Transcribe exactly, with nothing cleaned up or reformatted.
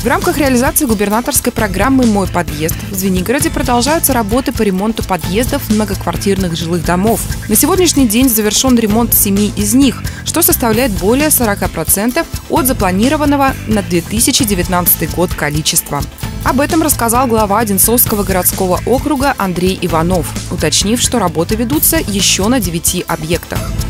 В рамках реализации губернаторской программы «Мой подъезд» в Звенигороде продолжаются работы по ремонту подъездов многоквартирных жилых домов. На сегодняшний день завершен ремонт семи из них, что составляет более сорока процентов от запланированного на две тысячи девятнадцатый год количества. Об этом рассказал глава Одинцовского городского округа Андрей Иванов, уточнив, что работы ведутся еще на девяти объектах.